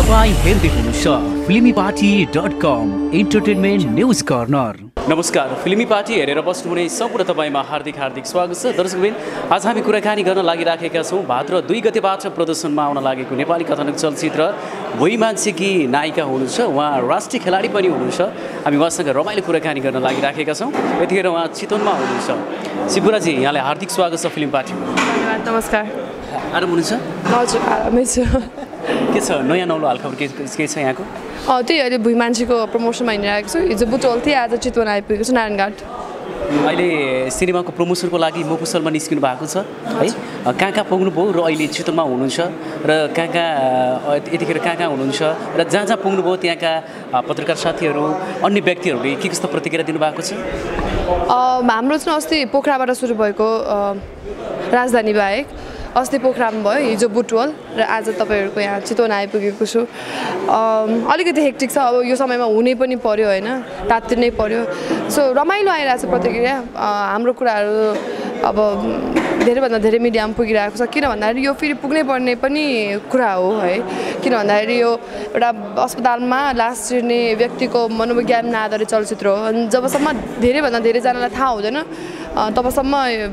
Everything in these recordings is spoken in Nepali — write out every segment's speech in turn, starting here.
तपाईं हेर्दै हुनुहुन्छ filmyparty.com इन्टरटेनमेन्ट न्यूज कर्नर। नमस्कार, फिल्मी पार्टी हेरेर बस्नुहुने सम्पूर्ण तपाईमा हार्दिक स्वागत छ। दर्शकबिन, आज हामी कुराकानी गर्न लागिराखेका छौँ भाद्र 2 गतेबाट प्रदर्शनमा आउन लागेको नेपाली कथानक चलचित्र वही मान्छेकी नायिका हुनुहुन्छ, उहाँ राष्ट्रिय खेलाडी पनि हुनुहुन्छ। हामी उहाँसँग रमाइलो कुराकानी गर्न लागिराखेका छौँ। यतिखेर उहाँ चितवनमा हुनुहुन्छ। शिवपुराजी, यहाँलाई हार्दिक स्वागत छ फिल्म पार्टीमा। धन्यवाद। नमस्कार। आराम हुनुहुन्छ? हजुर, आरामै छु। के छ नयाँ नौलो हालखबर के छ यहाँको? त्यही अहिले भुइँ मान्छेको प्रमोसनमा हिँडिरहेको छु। हिजो बुटोल थिएँ, आज चितवन आइपुगेको छु, नारायणघाट। अहिले सिनेमाको प्रमोसनको लागि मफुसलमा निस्किनु भएको छ है? कहाँ पुग्नुभयो र अहिले चितवनमा हुनुहुन्छ र यतिखेर कहाँ हुनुहुन्छ र जहाँ पुग्नुभयो त्यहाँका पत्रकार साथीहरू अन्य व्यक्तिहरूले के कस्तो प्रतिक्रिया दिनुभएको छ? हाम्रो चाहिँ अस्ति पोखराबाट सुरु भएको राजधानी बाहेक अस्ति पोखरामा भयो, हिजो बुटवल र आज तपाईँहरूको यहाँ चितवन आइपुगेको छु। अलिकति हेक्टिक छ, अब यो समयमा हुनै पनि पर्यो होइन, तात्तिनै पर्यो। सो रमाइलो आइरहेको छ प्रतिक्रिया। हाम्रो कुराहरू अब धेरैभन्दा धेरै मिडियामा पुगिरहेको छ। किन भन्दाखेरि यो फेरि पुग्नै पर्ने पनि कुरा हो है। किन भन्दाखेरि यो एउटा अस्पतालमा लास छिर्ने व्यक्तिको मनोविज्ञान आधारित चलचित्र हो। अनि जबसम्म धेरैभन्दा धेरैजनालाई थाहा हुँदैन तबसम्म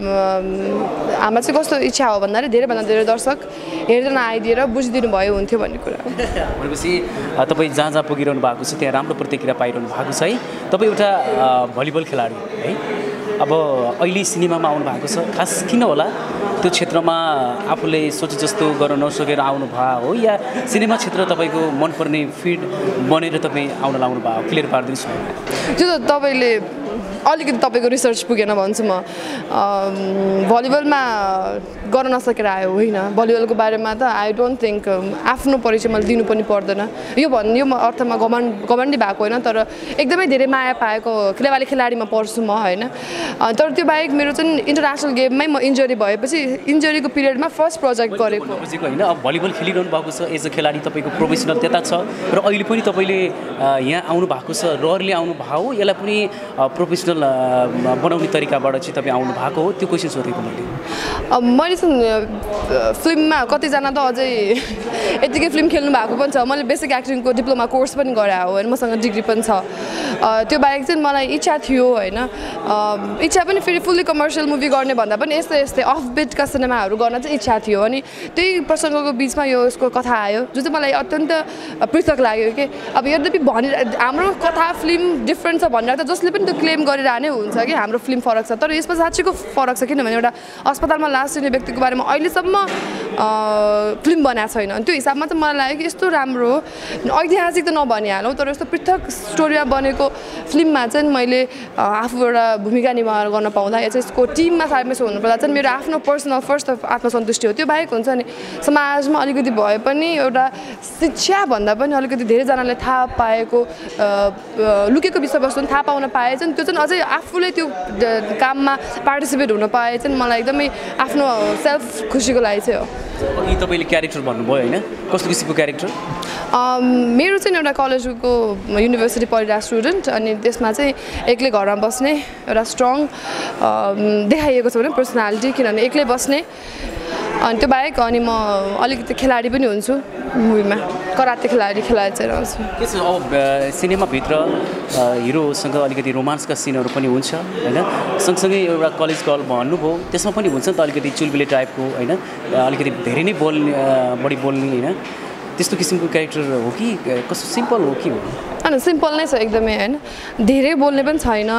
हामीलाई चाहिँ कस्तो इच्छा हो भन्दाखेरि धेरैभन्दा धेरै दर्शक हेर्दैन आइदिएर बुझिदिनु भयो हुन्थ्यो भन्ने कुरा हो। भनेपछि तपाईँ जहाँ पुगिरहनु भएको छ त्यहाँ राम्रो प्रतिक्रिया पाइरहनु भएको छ है। तपाईँ एउटा भलिबल खेलाडी है, अब अहिले सिनेमामा आउनु भएको छ। खास किन होला त्यो क्षेत्रमा आफूले सोचे जस्तो गर्न नसकेर आउनु भयो हो, या सिनेमा क्षेत्र तपाईँको मनपर्ने फिल्ड बनेर तपाईँ आउन लाउनु भयो? क्लियर पारिदिनुहोस् न। त्यो त तपाईँले अलिकति तपाईँको रिसर्च पुगेन भन्छु म। भलिबलमा गर्न नसकेर आयो होइन, भलिबलको बारेमा त आई डोन्ट थिङ्क आफ्नो परिचय मैले दिनु पनि पर्दैन। यो अर्थमा घमण्डी भएको होइन, तर एकदमै धेरै माया पाएको नेपाली खेलाडीमा पर्छु म होइन। तर त्यो बाहेक मेरो चाहिँ इन्टरनेसनल गेममै म इन्जरी भएपछि इन्जरीको पिरियडमा फर्स्ट प्रोजेक्ट गरेको होइन। अब भलिबल खेलिरहनु भएको छ एज अ खेलाडी, तपाईँको प्रोफेसनल त्यता छ र अहिले पनि तपाईँले यहाँ आउनु भएको छ। रहरले आउनु भयो, यसलाई पनि प्रोफेसनल बनाउने तरिकाबाट चाहिँ तपाईँ आउनु भएको हो? त्यो क्वेसन सोधेको मैले चाहिँ फिल्ममा कतिजना त अझै यतिकै फिल्म खेल्नु भएको पनि छ। मैले बेसिक एक्टिङको डिप्लोमा कोर्स पनि गरेँ हो होइन, मसँग डिग्री पनि छ। त्यो बाहेक चाहिँ मलाई इच्छा थियो होइन, इच्छा पनि फेरि फुल्ली कमर्सियल मुभी गर्ने भन्दा पनि यस्तै अफ बिटका सिनेमाहरू गर्न चाहिँ इच्छा थियो। अनि त्यही प्रसङ्गको बिचमा यो यसको कथा आयो जो चाहिँ मलाई अत्यन्त पृथक लाग्यो कि अब यद्यपि हाम्रो कथा फिल्म डिफ्रेन्ट छ भनेर त जसले पनि त्यो क्लेम गरिरहने हुन्छ कि हाम्रो फिल्म फरक छ, तर यसमा साँच्चीको फरक छ। किनभने एउटा अस्पतालमा लास लिने व्यक्तिको बारेमा अहिलेसम्म फिल्म बनाएको छैन। त्यो हिसाबमा चाहिँ मलाई लाग्यो कि यस्तो राम्रो ऐतिहासिक त नभनिहालौँ, तर यस्तो पृथक स्टोरीमा बनेको फिल्ममा चाहिँ मैले आफू एउटा भूमिका निर्वाह गर्न पाउँदा या चाहिँ यसको टिममा सामेल हुनुपर्दा चाहिँ मेरो आफ्नो पर्सनल फर्स्ट अफ आत्मसन्तुष्टि हो। त्यो बाहेक हुन्छ नि समाजमा अलिकति भए पनि एउटा शिक्षा भन्दा पनि अलिकति धेरैजनाले थाहा पाएको लुकेको विषयवस्तु थाहा पाउन पाए चाहिँ त्यो चाहिँ अझै आफूले त्यो काममा पार्टिसिपेट हुन पाए चाहिँ मलाई एकदमै आफ्नो सेल्फ खुसीको लागि चाहिँ हो। अघि तपाईँले क्यारेक्टर भन्नुभयो होइन, कस्तो किसिमको क्यारेक्टर? मेरो चाहिँ एउटा कलेजको युनिभर्सिटी पढिरहेको स्टुडेन्ट, अनि त्यसमा चाहिँ एक्लै घरमा बस्ने एउटा स्ट्रङ देखाइएको छ भने पर्सनालिटी, किनभने एक्लै बस्ने। अनि त्यो बाहेक अनि म अलिकति खेलाडी पनि हुन्छु मुभीमा, कराते खेलाडी चाहिँ रहन्छु। के छ अब सिनेमाभित्र हिरोसँग अलिकति रोमान्सका सिनहरू पनि हुन्छ होइन, सँगसँगै एउटा कलेज गर्ल भन्नुभयो त्यसमा पनि हुन्छ नि त अलिकति चुलबुले टाइपको होइन, अलिकति धेरै नै बढी बोल्ने होइन, त्यस्तो किसिमको क्यारेक्टर हो कि कस्तो सिम्पल हो कि? होइन, सिम्पल नै छ एकदमै होइन, धेरै बोल्ने पनि छैन,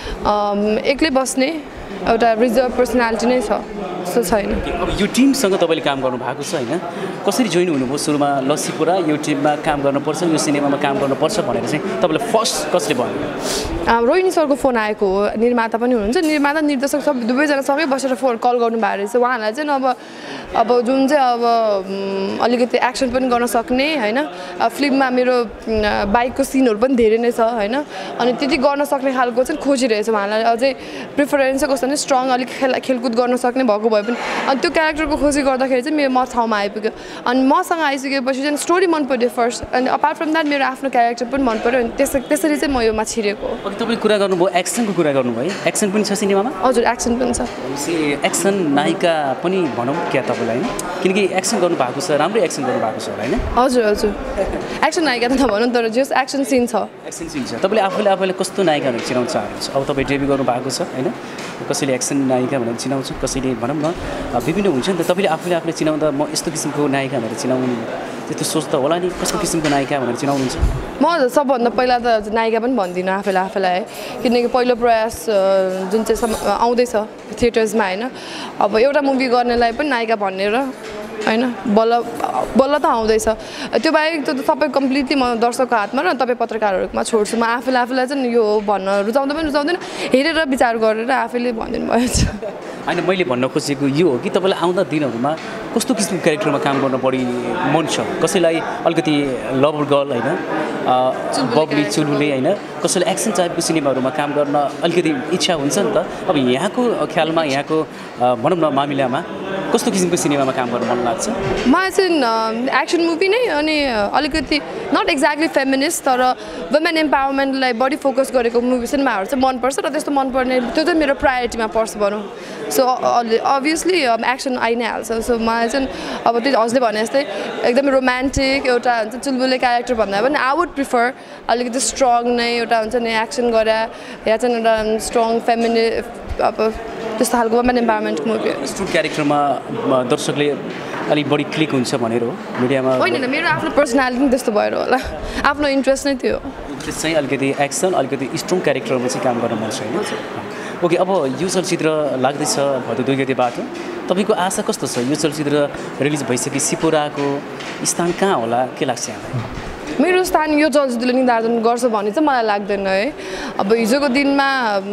एक्लै बस्ने एउटा रिजर्भ पर्सनालिटी नै छ, त्यस्तो छैन। अब यो टिमसँग तपाईँले काम गर्नु भएको छ होइन, कसरी जोइन हुनुभयो? सुरुमा लस्सीपुरा यो टिममा काम गर्नुपर्छ, यो सिनेमामा काम गर्नुपर्छ भनेर चाहिँ तपाईँलाई फर्स्ट कसले भन्यो? रोहिणी सरको फोन आएको हो, निर्माता पनि हुनुहुन्छ, निर्माता निर्देशक सब दुवैजना सँगै बसेर कल गर्नुभएको रहेछ। उहाँहरूलाई चाहिँ अब जुन चाहिँ अब अलिकति एक्सन पनि गर्न सक्ने होइन, फिल्ममा मेरो बाइकको सिनहरू पनि धेरै नै छ होइन, अनि त्यति गर्न सक्ने खालको चाहिँ खोजिरहेछ। उहाँलाई अझै प्रिफरेन्स चाहिँ कस्तो भने स्ट्रङ अलिक खेलकुद गर्न सक्ने भएको भए पनि अनि त्यो क्यारेक्टरको खोजी गर्दाखेरि चाहिँ मेरो म ठाउँमा आइपुग्यो अनि मसँग आइसकेपछि चाहिँ स्टोरी मन पर्यो फर्स्ट अनि अपार्ट फ्रम द्याट मेरो आफ्नो क्यारेक्टर पनि मन पर्यो अनि त्यसरी चाहिँ म योमा छिरेको अघि तपाईँले कुरा गर्नुभयो एक्सनको कुरा गर्नुभयो एक्सन पनि छ सिनेमामा हजुर एक्सन पनि छ एक्सन नायिका पनि भनौँ क्या तपाईँलाई होइन किनकि एक्सन गर्नुभएको छ राम्रै एक्सन गर्नुभएको छ होला होइन हजुर हजुर एक्सन नायिका त नभनौँ तर जस एक्सन सिन छ एक्सन सिन छ तपाईँले आफूले कस्तो नायिकाहरू चिनाउन चाहनुहुन्छ अब तपाईँ डेब्यू गर्नुभएको छ होइन कसैले एक्सन नायिका भनेर चिनाउँछ कसैले भनौँ न विभिन्न हुन्छ नि त तपाईँले आफूले चिनाउँदा म यस्तो किसिमको नायिका भनेर चिनाउनु त्यस्तो सोच त होला नि कस्तो किसिमको नायिका भनेर चिनाउनुहुन्छ म सबभन्दा पहिला त नायिका पनि भन्दिनँ आफैलाई किनकि पहिलो प्रयास जुन चाहिँ आउँदैछ थिएटर्समा होइन अब एउटा मुभी गर्नेलाई पनि नायिका भनेर होइन बल्ल त आउँदैछ त्यो बाहेक त सबै कम्प्लिटली म दर्शकको हातमा र तपाईँ पत्रकारहरूमा छोड्छु म आफूलाई चाहिँ यो भन्न रुचाउँदा पनि रुचाउँदैन हेरेर विचार गरेर आफैले भनिदिनु भएछ होइन मैले भन्न खोजेको यो हो कि तपाईँलाई आउँदा दिनहरूमा कस्तो किसिमको क्यारेक्टरमा काम गर्न बढी मन छ कसैलाई अलिकति लभर गर्ल होइन बब्ली चुलबुले होइन कसैलाई एक्सन टाइपको सिनेमाहरूमा काम गर्न अलिकति इच्छा हुन्छ नि त अब यहाँको ख्यालमा यहाँको भनौँ न मामिलामा कस्तो किसिमको सिनेमामा काम गर्न मन लाग्छ मलाई चाहिँ एक्सन मुभी नै अनि अलिकति नट एक्ज्याक्टली फेमिनिस्ट तर वुमेन इम्पावरमेन्टलाई बढी फोकस गरेको मुभी सिनेमाहरू चाहिँ मनपर्छ र त्यस्तो मनपर्ने त्यो चाहिँ मेरो प्रायोरिटीमा पर्छ भनौँ सो अभियसली एक्सन आइ नै हाल्छ सो मलाई चाहिँ अब त्यो हजुरले भने जस्तै एकदमै रोमान्टिक एउटा हुन्छ चुलबुले क्यारेक्टर भन्दा पनि आई वुड प्रिफर अलिकति स्ट्रङ नै एउटा हुन्छ नि एक्सन गरे या चाहिँ एउटा स्ट्रङ अब त्यस्तो खालको वुमेन इम्पावरमेन्टको मुभी स्ट्रङ क्यारेक्टरमा दर्शकले अलिक बढी क्लिक हुन्छ भनेर हो मिडियामा होइन मेरो आफ्नो पर्सनालिटी पनि त्यस्तो भएर होला आफ्नो इन्ट्रेस्ट नै थियो इन्ट्रेस्ट चाहिँ अलिकति एक्सन अलिकति स्ट्रङ क्यारेक्टरमा चाहिँ काम गर्न मन छ होइन ओके अब यो चलचित्र लाग्दैछ भदौ 2 गतेबाट तपाईँको आशा कस्तो छ यो चलचित्र रिलिज भइसके सिपोराको स्थान कहाँ होला के लाग्छ यहाँलाई मेरो स्थान यो चलचित्रले निर्धारण गर्छ भन्ने चाहिँ मलाई लाग्दैन है अब हिजोको दिनमा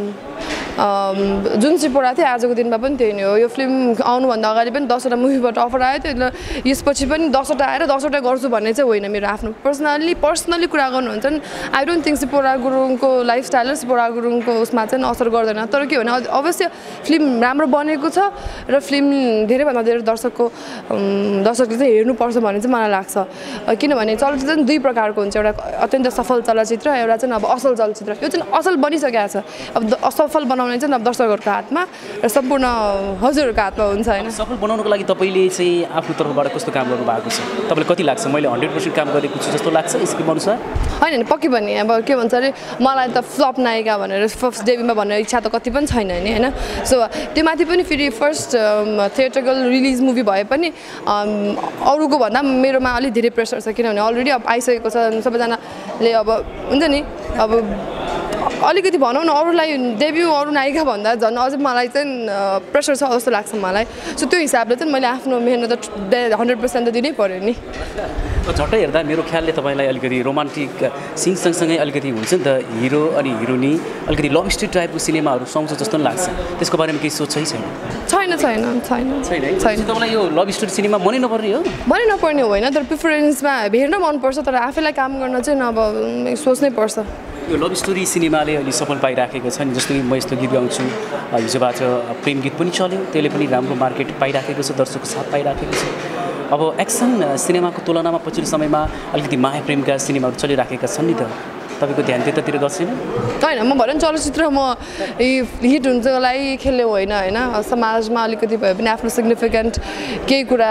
जुन सिपोरा थियो आजको दिनमा पनि त्यही नै हो यो फिल्म आउनुभन्दा अगाडि पनि 10वटा मुभीबाट अफर आयो थियो यसपछि पनि 10वटा आएर 10वटा गर्छु भन्ने चाहिँ होइन मेरो आफ्नो पर्सनली कुरा गर्नुहुन्छ नि आई डोन्ट थिङ्क सिपोरा गुरुङको लाइफस्टाइल र सिपोरा गुरुङको उसमा चाहिँ असर गर्दैन तर के भने अवश्य फिल्म राम्रो बनेको छ र फिल्म धेरैभन्दा धेरै दर्शकले चाहिँ हेर्नुपर्छ भन्ने चाहिँ मलाई लाग्छ किनभने चलचित्र चाहिँ दुई प्रकारको हुन्छ एउटा अत्यन्त सफल चलचित्र एउटा चाहिँ अब असल चलचित्र यो चाहिँ असल बनिसकेको छ अब असफल बनाउने चाहिँ अब दर्शकहरूको हातमा र सम्पूर्ण हजुरहरूको हातमा हुन्छ होइन सफल बनाउनको लागि तपाईँले चाहिँ आफ्नो तर्फबाट कस्तो काम गर्नु भएको छ तपाईँलाई कति लाग्छ मैले 100% काम गरेको छु जस्तो लाग्छ स्क्रिप्ट अनुसार होइन पक्कै पनि अब के भन्छ अरे मलाई त फ्लप नायिका भनेर फर्स्ट डेब्यूमा भन्ने इच्छा त कति पनि छैन नि होइन सो त्यो माथि पनि फेरि फर्स्ट थिएटरकल रिलिज मुभी भए पनि अरूको भन्दा मेरोमा अलिक धेरै प्रेसर छ किनभने अलरेडी अब आइसकेको छ सबैजनाले अब हुन्छ नि अब अलिकति भनौँ न अरूलाई डेब्यू अरू नायिका भन्दा झन् अझै मलाई चाहिँ प्रेसर छ जस्तो लाग्छ मलाई सो त्यो हिसाबले चाहिँ मैले आफ्नो मेहनत 100% त दिनै पऱ्यो नि झट्टै हेर्दा मेरो ख्यालले तपाईँलाई अलिकति रोमान्टिक सिन सँगसँगै अलिकति हुन्छ नि त हिरो अनि हिरोनी अलिकति लभ स्टोरी टाइपको सिनेमाहरू सुहाउँछ जस्तो पनि लाग्छ त्यसको बारेमा केही सोच छैन तपाईँलाई यो लभ स्टोरी सिनेमा मनै नपर्ने हो मनै नपर्ने होइन तर प्रिफरेन्समा हेर्न मनपर्छ तर आफैलाई काम गर्न चाहिँ अब सोच्नै पर्छ यो लभ स्टोरी सिनेमाले अहिले सफल पाइराखेको छ नि जस्तै म यस्तो गीत गाउँछु हिजोबाट प्रेम गीत पनि चल्यो त्यसले पनि राम्रो मार्केट पाइराखेको छ दर्शकको साथ पाइराखेको छ अब एक्सन सिनेमाको तुलनामा पछिल्लो समयमा अलिकति माया प्रेमका सिनेमाहरू चलिराखेका छन् नि त तपाईँको ध्यान त्यतातिर गर्छैन होइन म भनौँ चलचित्र म हिट हुनको लागि खेल्ने होइन समाजमा अलिकति भए पनि आफ्नो सिग्निफिकेन्ट केही कुरा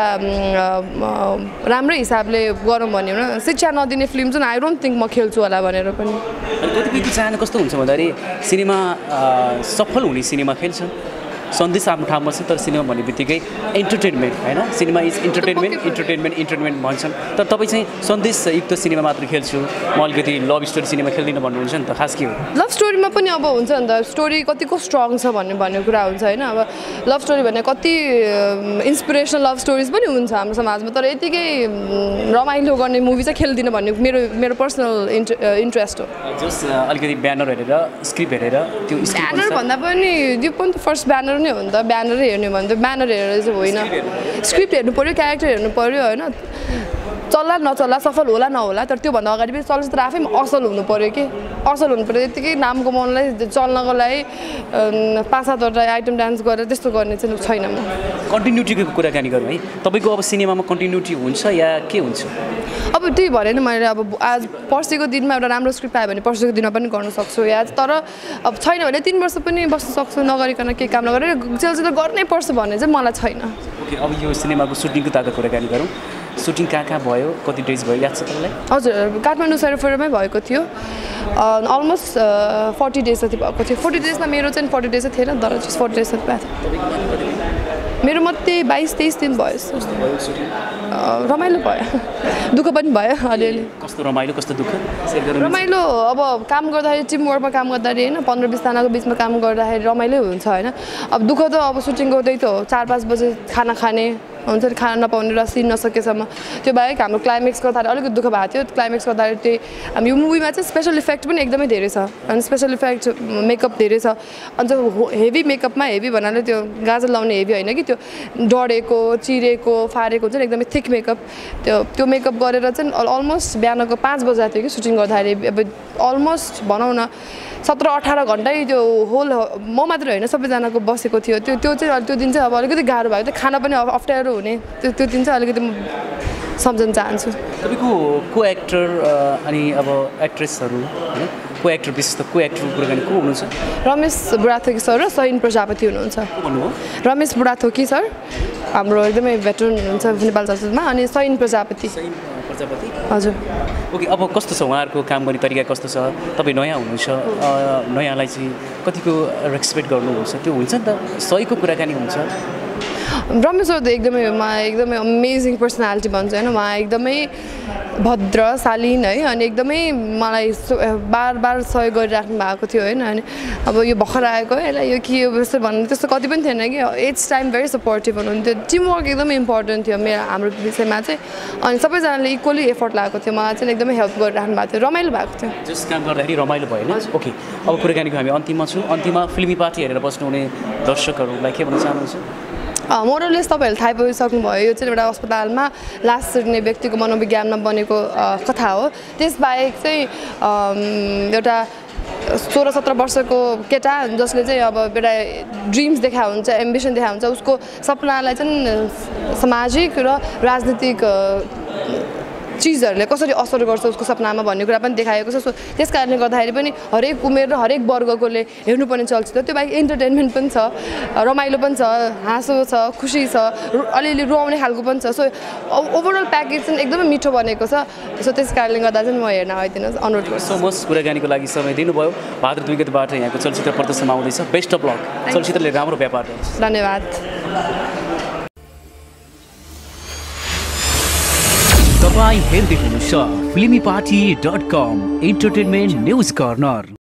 राम्रै हिसाबले गरौँ भन्यो भने शिक्षा नदिने फिल्म चाहिँ आई डोन्ट थिङ्क म खेल्छु होला भनेर पनि कतिपयको चाहना कस्तो हुन्छ भन्दाखेरि सिनेमा सफल हुने सिनेमा खेल्छ सन्देश आफ्नो ठाउँमा छ तर सिनेमा भन्ने बित्तिकै इन्टरटेनमेन्ट होइन सिनेमा इज इन्टरटेनमेन्ट भन्छन् तर तपाईँ चाहिँ सन्देशयुक्त सिनेमा मात्र खेल्छु म अलिकति लभ स्टोरी सिनेमा खेल्दिनँ भन्नुहुन्छ नि त खास के हो लभ स्टोरीमा पनि अब हुन्छ नि त स्टोरी कतिको स्ट्रङ छ भन्ने कुरा हुन्छ होइन अब लभ स्टोरी भने कति इन्सपिरेसनल लभ स्टोरिज पनि हुन्छ हाम्रो समाजमा तर यतिकै रमाइलो गर्ने मुभी चाहिँ खेल्दिनँ भन्ने मेरो पर्सनल इन्ट्रेस्ट हो जस अलिकति ब्यानर हेरेर स्क्रिप्ट हेरेर त्यो ब्यानर भन्दा पनि यो पनि त फर्स्ट ब्यानर नै हो नि त ब्यानरै हेर्ने भने त ब्यानर हेरेर चाहिँ होइन स्क्रिप्ट हेर्नु पऱ्यो क्यारेक्टर हेर्नु पऱ्यो होइन चल्ला नचल्ला सफल होला नहोला तर त्योभन्दा अगाडि पनि चलचित्र आफैमा असल हुनु पऱ्यो कि असल हुनु पऱ्यो यत्तिकै नाम कमाउनलाई चल्नको लागि 5-7वटा आइटम डान्स गरेर त्यस्तो गर्ने चाहिँ छैन म कन्टिन्युटीको कुराकानी गरौँ है तपाईँको अब सिनेमामा कन्टिन्युटी हुन्छ या के हुन्छ अब त्यही भएर नि मैले अब आज पर्सिको दिनमा एउटा राम्रो स्क्रिप्ट आयो भने पर्सिको दिनमा पनि गर्न सक्छु या तर अब छैन भने 3 वर्ष पनि बस्न सक्छु नगरिकन केही काम नगरेर चलचित्र गर्नै पर्छ भन्ने चाहिँ मलाई छैन ओके अब यो सिनेमाको सुटिङको ताका कुराकानी गरौँ सुटिङ कहाँ भयो कति डेज भयो याद छ तपाईँलाई हजुर काठमाडौँ सेरोफेरोमै भएको थियो अलमोस्ट 40 डेज जति भएको थियो 40 डेजमा मेरो चाहिँ 40 डेज चाहिँ थिएन तर 40 डेज जति भएको थियो मेरो मात्रै 22-23 दिन भयो रमाइलो भयो दुःख पनि भयो अलिअलि कस्तो रमाइलो कस्तो दुःख रमाइलो अब काम गर्दाखेरि टिम वर्कमा काम गर्दाखेरि होइन 15-20 जनाको बिचमा काम गर्दाखेरि रमाइलो हुन्छ होइन अब दुःख त अब सुटिङको त्यही त हो 4-5 बजे खाना खाने हुन्छ नि खाना नपाउने र सिन नसकेसम्म त्यो बाहेक हाम्रो क्लाइमेक्स गर्दाखेरि अलिकति दुःख भएको थियो क्लाइमेक्स गर्दाखेरि त्यही हामी यो मुभीमा चाहिँ स्पेसल इफेक्ट पनि एकदमै धेरै छ अनि स्पेसल इफेक्ट मेकअप धेरै छ अन्त हेभी मेकअपमा हेभी भन्नाले त्यो गाजर लाउने हेभी होइन कि त्यो डढेको चिरेको फारेको हुन्छ नि एकदमै थिक मेकअप त्यो मेकअप गरेर चाहिँ अलमोस्ट बिहानको 5 बजे थियो कि सुटिङ गर्दाखेरि अब अलमोस्ट भनौँ न 17-18 घन्टै त्यो होल म मात्र होइन सबैजनाको बसेको थियो त्यो चाहिँ त्यो दिन चाहिँ अब अलिकति गाह्रो भएको थियो खाना पनि अप्ठ्यारो हुने त्यो दिन चाहिँ अलिकति म सम्झन चाहन्छु तपाईँको को एक्टर अनि अब एक्ट्रेसहरू होइन को एक्टर विशेष त को एक्टरको कुराकानी को हुनुहुन्छ रमेश बुढाथोकी सर र सहिन प्रजापति हुनुहुन्छ रमेश बुढाथोकी सर हाम्रो एकदमै भेटरन हुनुहुन्छ नेपाल चलचित्रमा अनि सहिन प्रजापति हजुर ओके अब कस्तो छ उहाँहरूको काम गर्ने तरिका कस्तो छ तपाईँ नयाँ हुनुहुन्छ नयाँलाई चाहिँ कतिको रेस्पेक्ट गर्नुहुन्छ त्यो हुन्छ नि त सहीको कुराकानी हुन्छ रमेश सर त एकदमै अमेजिङ पर्सनालिटी भन्छ होइन उहाँ एकदमै भद्र शालीन है अनि एकदमै मलाई बार सहयोग गरिराख्नु भएको थियो होइन अनि अब यो भर्खर आएको यसलाई यो के यस्तो भन्नु त्यस्तो कति पनि थिएन कि इट्स टाइम भेरी सपोर्टिभ हुनुहुन्थ्यो टिमवर्क एकदमै इम्पोर्टेन्ट थियो हाम्रो विषयमा चाहिँ अनि सबैजनाले इक्वली एफर्ट लगाएको थियो मलाई चाहिँ एकदमै हेल्प गरिराख्नु भएको थियो रमाइलो भएको थियो जस काम गर्दाखेरि रमाइलो भयो होइन ओके अब कुराकानीको हामी अन्तिममा छौँ अन्तिममा फिल्मी पार्टी हेरेर बस्नुहुने दर्शकहरूलाई के भन्न चाहनुहुन्छ मोरलेस तपाईँहरूले थाहा पाइसक्नुभयो यो चाहिँ एउटा अस्पतालमा लास सिर्ने व्यक्तिको मनोविज्ञानमा बनेको कथा हो त्यसबाहेक चाहिँ एउटा 16-17 वर्षको केटा जसले चाहिँ अब एउटा ड्रिम्स देखा हुन्छ एम्बिसन देखा हुन्छ उसको सपनालाई चाहिँ सामाजिक र राजनीतिक चिजहरूले कसरी असर गर्छ उसको सपनामा भन्ने कुरा पनि देखाएको छ सो त्यस कारणले गर्दाखेरि पनि हरेक उमेर र हरेक वर्गकोले हेर्नुपर्ने चलचित्र त्यो बाहेक इन्टरटेनमेन्ट पनि छ रमाइलो पनि छ हाँसो छ खुसी छ अलिअलि रुवाउने खालको पनि छ सो ओभरअल प्याकेज चाहिँ एकदमै मिठो बनेको छ सो त्यस कारणले गर्दा चाहिँ म हेर्न आइदिनुहोस् अनुरोध गर्छु सो मच कुराकानीको लागि समय दिनुभयो भाद्र 2 गतेबाट यहाँको चलचित्र प्रदर्शनमा आउँदैछ बेस्ट अफ लक चलचित्रले राम्रो व्यापार गर्छ धन्यवाद तपाईं हेर्दै हुनुहुन्छ filmyparty.com इन्टरटेनमेन्ट न्युज कर्नर